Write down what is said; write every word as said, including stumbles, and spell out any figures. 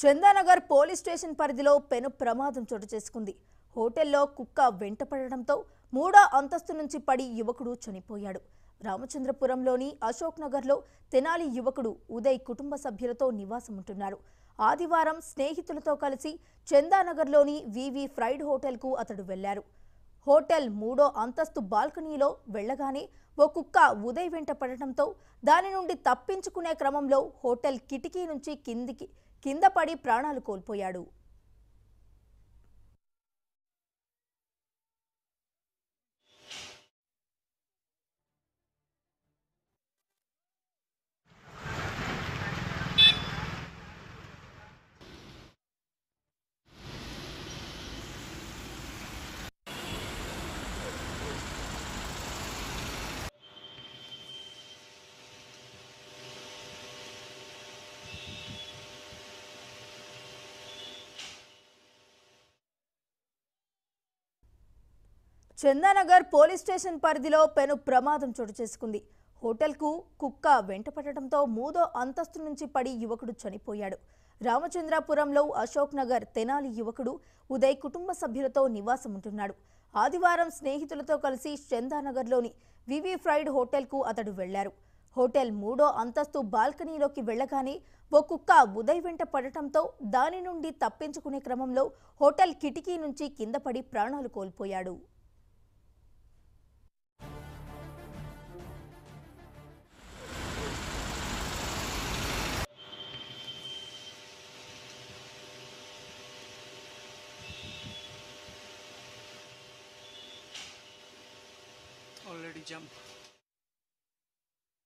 Chandanagar police station పరిధిలో పెను ప్రమాదం చోటు చేసుకుంది. హోటల్లో కుక్క వెంటపడడంతో మూడో అంతస్తు నుంచి పడి యువకుడు చనిపోయాడు. రామచంద్రపురంలోని అశోక్ నగర్లో తెనాలి యువకుడు ఉదయ్ కుటుంబ సభ్యులతో నివాసం ఉంటున్నారు. ఆదివారం స్నేహితులతో కలిసి చందానగర్లోని వివి ఫ్రైడ్ హోటల్కు అతడు వెళ్లారు. హోటల్ మూడో అంతస్తు బాల్కనీలో వెళ్లగానే ఓ కుక్క ఉదయ్ వెంట పడటంతో దాని నుండి తప్పించుకునే క్రమంలో హోటల్ కిటికీ నుంచి కిందికి కింద పడి ప్రాణాలు కోల్పోయాడు. చందానగర్ పోలీస్ స్టేషన్ పరిధిలో పెను ప్రమాదం చోటు చేసుకుంది. హోటల్కు కుక్క వెంటపడటంతో మూడో అంతస్తు నుంచి పడి యువకుడు చనిపోయాడు. రామచంద్రపురంలో అశోక్ నగర్ తెనాలి యువకుడు ఉదయ్ కుటుంబ సభ్యులతో నివాసం ఉంటున్నాడు. ఆదివారం స్నేహితులతో కలిసి చందానగర్లోని వివి ఫ్రైడ్ హోటల్కు అతడు వెళ్లారు. హోటల్ మూడో అంతస్తు బాల్కనీలోకి వెళ్లగానే ఓ కుక్క ఉదయ్ వెంట పడటంతో దాని నుండి తప్పించుకునే క్రమంలో హోటల్ కిటికీ నుంచి కింద పడి ప్రాణాలు కోల్పోయాడు. Already jump.